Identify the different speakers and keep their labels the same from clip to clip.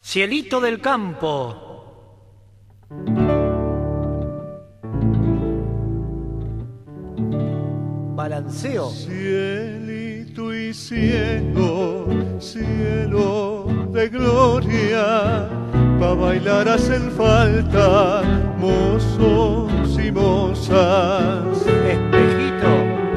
Speaker 1: Cielito del campo. Balanceo.
Speaker 2: Cielito y cielo, cielo de gloria, pa' bailar hacen falta mozos y mozas.
Speaker 1: Espejito.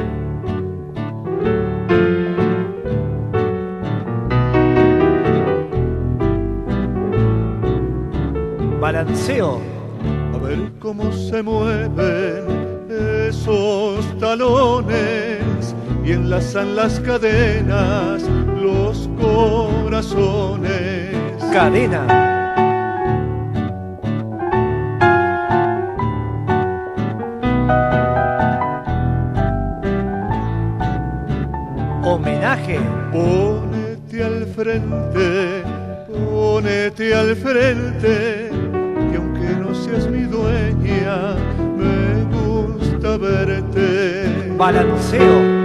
Speaker 1: Balanceo.
Speaker 2: A ver cómo se mueven esos talones y enlazan las cadenas, los corazones.
Speaker 1: Cadena. Homenaje.
Speaker 2: Pónete al frente, ponete al frente, que aunque no seas mi dueña, me gusta verte.
Speaker 1: Balanceo.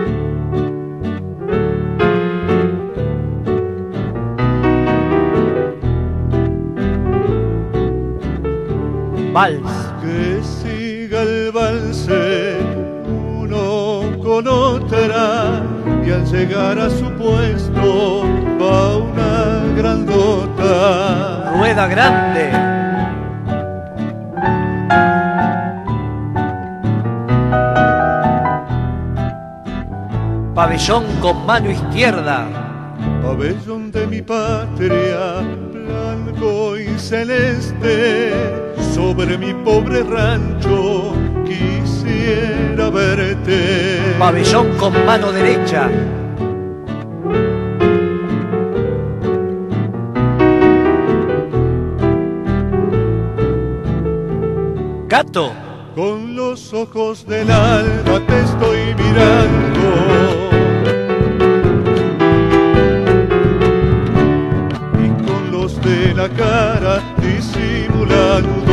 Speaker 1: Vals.
Speaker 2: Que siga el valse uno con otra, y al llegar a su puesto va una grandota.
Speaker 1: Rueda grande. Pabellón con mano izquierda.
Speaker 2: Pabellón de mi patria, blanco y celeste, sobre mi pobre rancho quisiera verte.
Speaker 1: Pabellón con mano derecha. Gato.
Speaker 2: Con los ojos del alma te estoy mirando, y con los de la cara disimulando.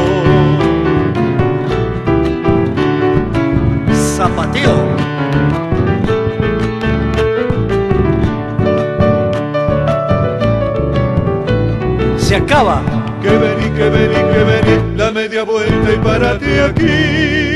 Speaker 1: Zapateo. Se acaba.
Speaker 2: Que vení, la media vuelta y párate aquí.